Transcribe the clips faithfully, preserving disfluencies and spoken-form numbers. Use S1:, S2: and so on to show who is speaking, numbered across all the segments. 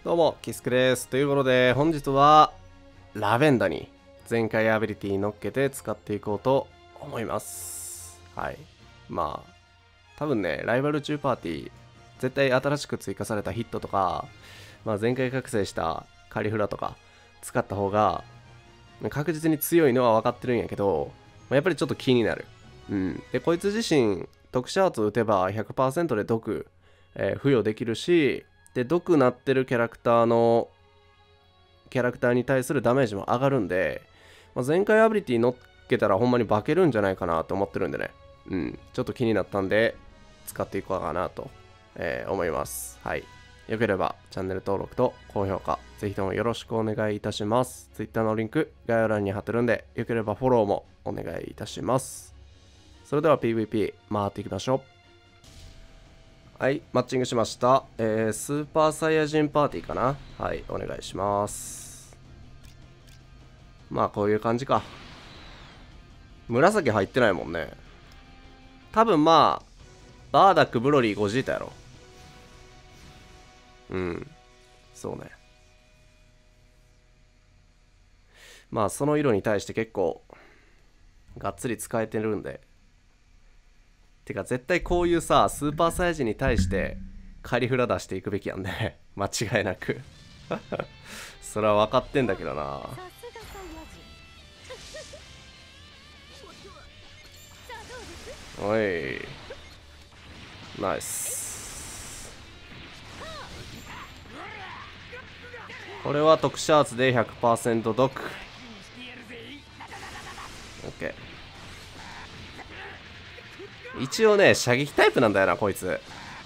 S1: どうも、キスクです。ということで、本日は、ラベンダに全開アビリティ乗っけて使っていこうと思います。はい。まあ、多分ね、ライバル中パーティー、絶対新しく追加されたヒットとか、まあ、全開覚醒したカリフラとか使った方が、確実に強いのは分かってるんやけど、まあ、やっぱりちょっと気になる。うん。で、こいつ自身、特殊圧打てば ひゃくパーセント で毒、えー付与できるし、で、毒なってるキャラクターの、キャラクターに対するダメージも上がるんで、まあ、全開アビリティ乗っけたらほんまに化けるんじゃないかなと思ってるんでね。うん。ちょっと気になったんで、使っていこうかなと、えー思います。はい。よければチャンネル登録と高評価、ぜひともよろしくお願いいたします。Twitter のリンク、概要欄に貼ってるんで、よければフォローもお願いいたします。それでは ピーブイピー 回っていきましょう。はい、マッチングしました。えー、スーパーサイヤ人パーティーかな。はい、お願いします。まあ、こういう感じか。紫入ってないもんね。多分まあ、バーダック、ブロリー、ゴジータやろ。うん。そうね。まあ、その色に対して結構、がっつり使えてるんで。てか、絶対こういうさ、スーパーサイヤ人に対して、カリフラ出していくべきやんね。間違いなく。それは分かってんだけどな。おい。ナイス。これは特殊圧で ひゃくパーセント 毒。OK。一応ね、射撃タイプなんだよな、こいつ。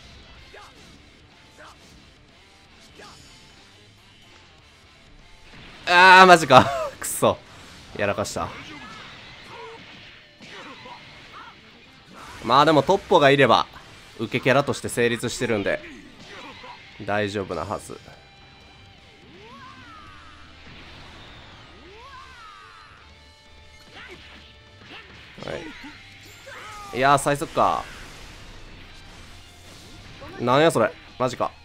S1: あー、マジか。くそ。やらかした。まあでもトッポがいれば、受けキャラとして成立してるんで、大丈夫なはず。はい。いやー、最速か。なんやそれ。マジか。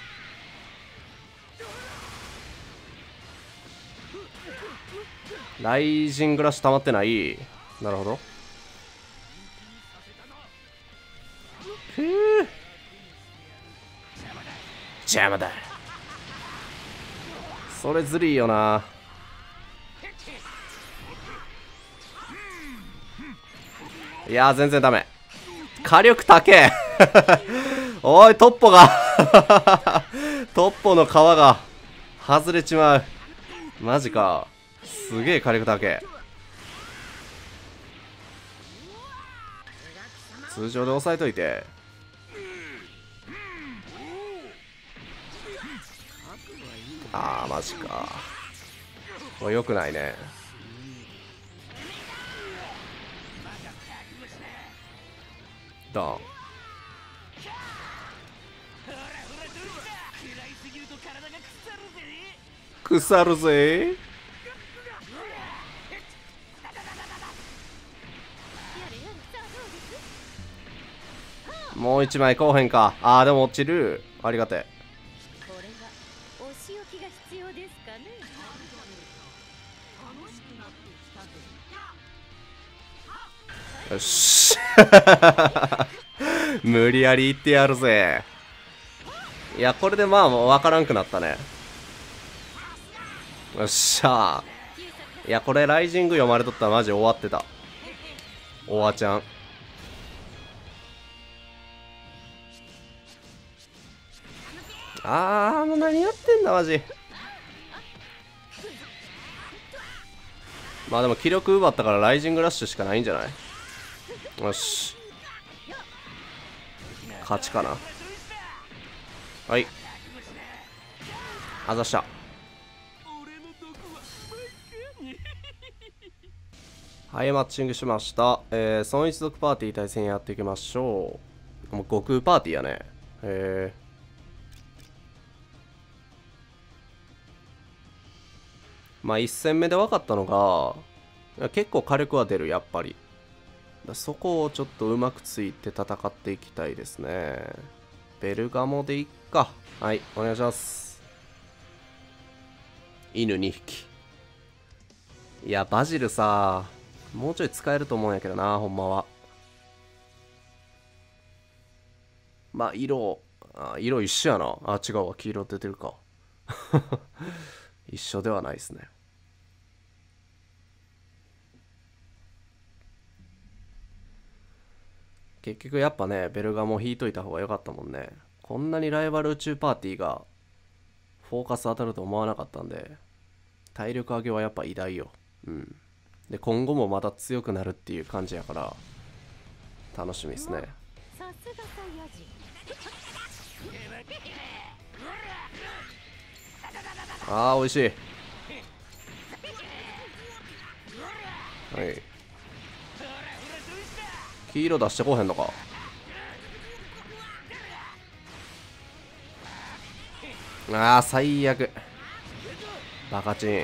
S1: ライジングラッシュ溜まってない。なるほど。ふぅ。邪魔だ。それずるいよな。いやー、全然ダメ。火力高え。おい、トッポが。トッポの皮が外れちまう。マジか。すげえ火力高え。通常で押さえといて。あー、マジか。これよくないね。ドン。腐るぜ。もう一枚こうへんか。あー、でも落ちる。ありがてえ。よし。無理やり言ってやるぜ。いや、これでまあもう分からんくなったね。よっしゃー。いや、これライジング読まれとったらマジ終わってた。おわちゃん。あー、もう何やってんだマジ。まあでも気力奪ったからライジングラッシュしかないんじゃない。よし、勝ちかな。はい、あざした。はい、マッチングしました。えー、孫一族パーティー対戦やっていきましょう。もう悟空パーティーやね。へえ。まあいち戦目で分かったのが、結構火力は出る、やっぱり。そこをちょっとうまくついて戦っていきたいですね。ベルガモでいっか。はい、お願いします。 犬にひき。いやバジルさ、もうちょい使えると思うんやけどな、ほんまは。まあ色、あ色一緒やな。あ違うわ、黄色出てるか。一緒ではないですね。結局やっぱね、ベルガモ引いといた方が良かったもんね。こんなにライバル宇宙パーティーがフォーカス当たると思わなかったんで、体力上げはやっぱ偉大よ。うん。で、今後もまた強くなるっていう感じやから、楽しみですね。あー、美味しい。はい。黄色出してこへんのか。あー、最悪。バカチン。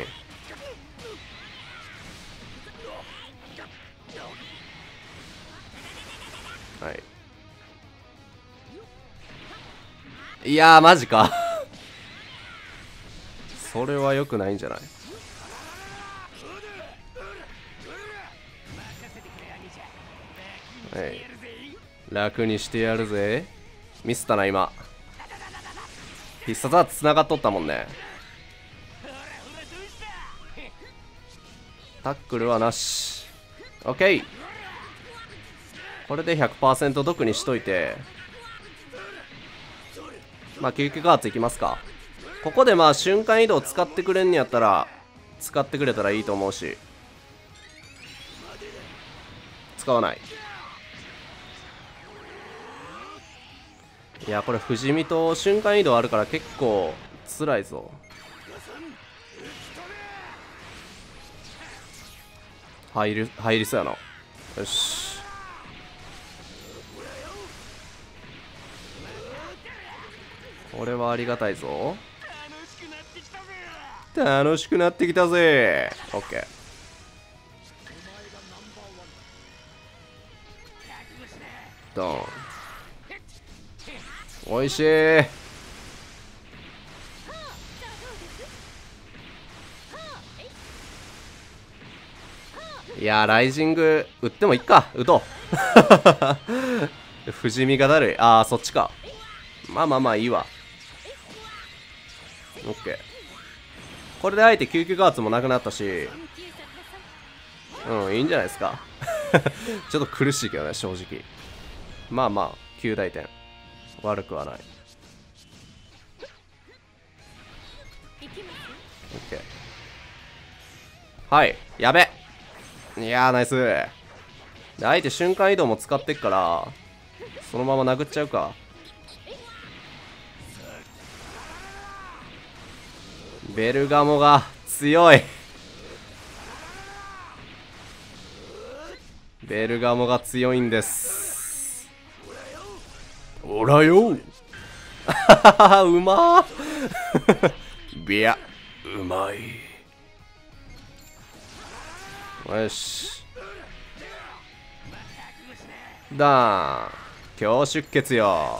S1: はい。いやー、マジか。それは良くないんじゃない。はい。楽にしてやるぜ。ミスったな、今。必殺は繋がっとったもんね。タックルはなし。オッケー。これで ひゃくパーセント 毒にしといて、まあ救急ガーツいきますか。ここでまあ瞬間移動使ってくれんにやったら使ってくれたらいいと思うし、使わない。いやこれ不死身と瞬間移動あるから結構辛いぞ。入る入りそうやな。よし、これはありがたいぞ。楽しくなってきたぜ。オッケー。ドン。おいしい。いやーライジング打ってもいっか。打とう。不死身がだるい。ああそっちか。まあまあまあいいわ。オッケー。これであえて救急ガーツもなくなったし、うんいいんじゃないですか。ちょっと苦しいけどね正直。まあまあきゅう大点悪くはない。オッケー。はいやべ。いやーナイス。であえて瞬間移動も使ってっからそのまま殴っちゃうか。ベルガモが強い。ベルガモが強いんです。おらよ。うまー。ビヤうまい。よしだーん。強出血よ。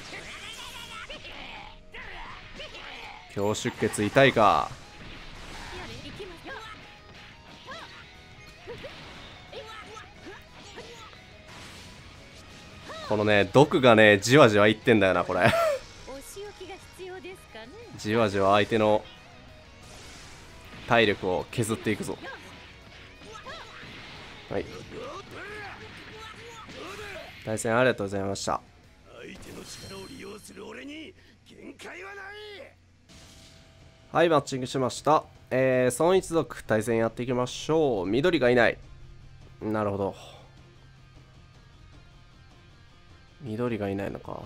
S1: 強出血痛いか。このね毒がねじわじわいってんだよなこれ。じわじわ相手の体力を削っていくぞ。はい、対戦ありがとうございました。はい、マッチングしました。えー、孫一族対戦やっていきましょう。緑がいない。なるほど、緑がいないのか。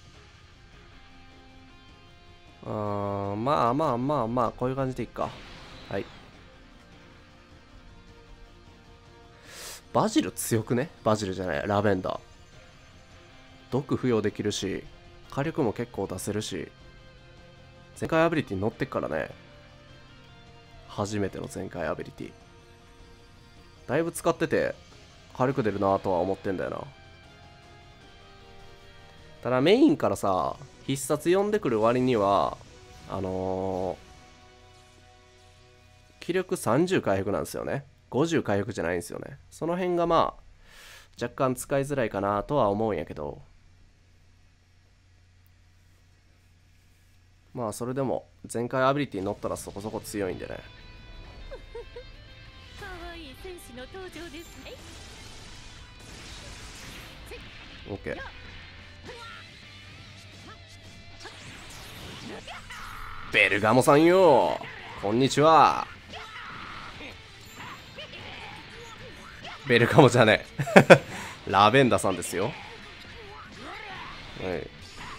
S1: あーまあまあまあまあこういう感じでいっか。はい。バジル強くね。バジルじゃないラベンダー。毒付与できるし火力も結構出せるし、全開アビリティ乗ってっからね。初めての全開アビリティだいぶ使ってて火力出るなとは思ってんだよな。ただメインからさ必殺呼んでくる割にはあの気力さんじゅう回復なんですよね。ごじゅう回復じゃないんですよね。その辺がまあ若干使いづらいかなとは思うんやけど、まあそれでも全開アビリティ乗ったらそこそこ強いんでね。
S2: かわいい戦士の登場ですね。
S1: OK。 ベルガモさんよ、こんにちは。ベルガモじゃねえラベンダさんですよ。はい、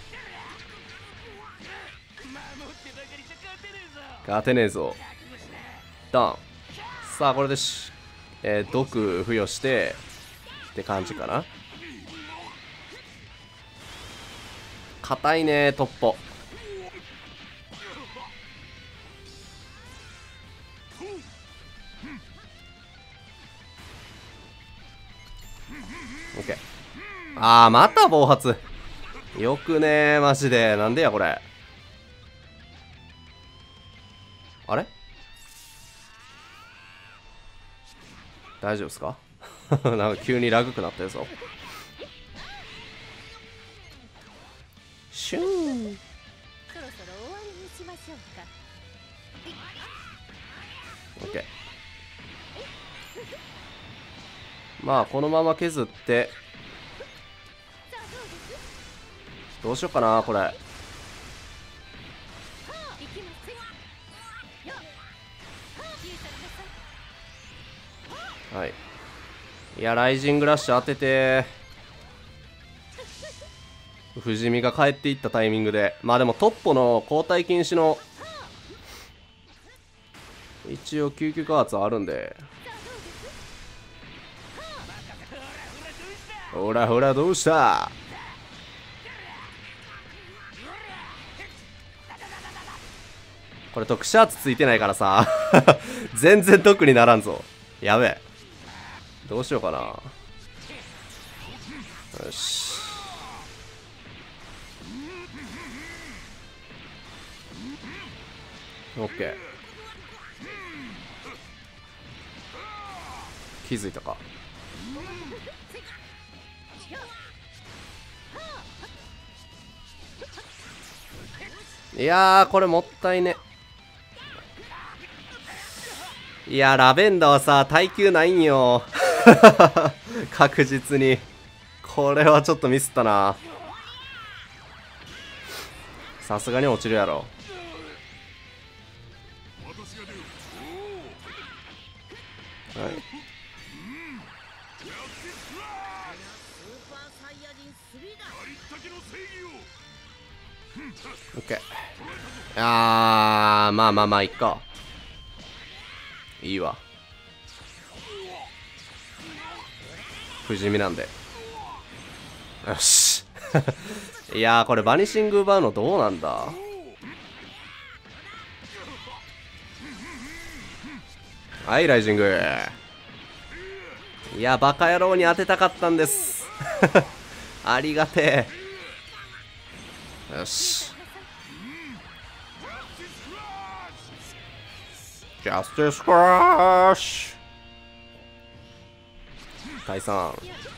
S1: 勝てねえぞ。ダン。さあこれでし、えー、毒付与してって感じかな。硬いねトッポ。オッケー。あーまた暴発。よくねーマジで。なんでやこれ。あれ大丈夫ですかなんか急にラグくなったよぞ。シューン。
S2: そろそろ終わりにしましょうか。
S1: オッケー。まあこのまま削ってどうしようかなこれ。はい。いやライジングラッシュ当てて、不死身が帰っていったタイミングで、まあでもトッポの交代禁止の一応救急加圧あるんで、ほらほらどうした。これ特殊圧ついてないからさ全然得にならんぞ。やべえ、どうしようかな。よし、オッケー。気づいたか。いやーこれもったいね。いやラベンダーはさ耐久ないんよ確実に。これはちょっとミスったな。さすがに落ちるやろ。はい、オッケー。あーまあまあまあいっか。いいわ、不死身なんで。よしいやーこれバニシング奪うのどうなんだ。はいライジング。いやバカ野郎に当てたかったんですありがてえ。よし、ジャスティスクラッシュ解散。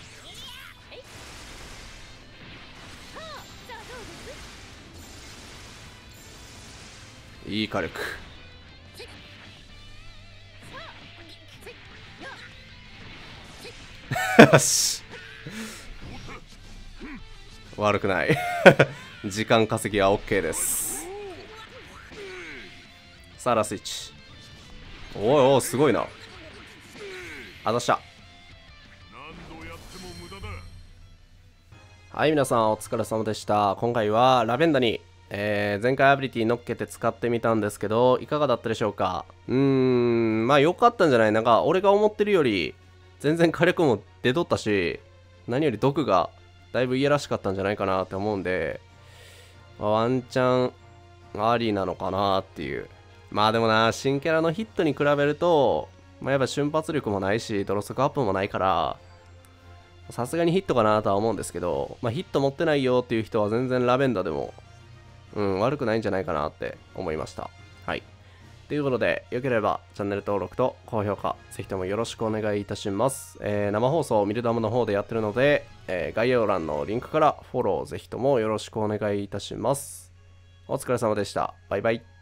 S1: いい火力よし悪くない時間稼ぎは OK です。さあラスイッチ。おいおいすごいな。あざした。はい皆さんお疲れ様でした。今回はラベンダに、えー、前回アビリティ乗っけて使ってみたんですけどいかがだったでしょうか。うーんまあ良かったんじゃない。なんか俺が思ってるより全然火力も出とったし、何より毒がだいぶいやらしかったんじゃないかなって思うんで、まあ、ワンチャンありなのかなっていう。まあでもな新キャラのヒットに比べると、まあ、やっぱ瞬発力もないしドロストアップもないからさすがにヒットかなとは思うんですけど、まあ、ヒット持ってないよっていう人は全然ラベンダーでもうん悪くないんじゃないかなって思いました。はい。 ということで、よければチャンネル登録と高評価、ぜひともよろしくお願いいたします。えー、生放送、ミルダムの方でやってるので、えー、概要欄のリンクからフォローぜひともよろしくお願いいたします。お疲れ様でした。バイバイ。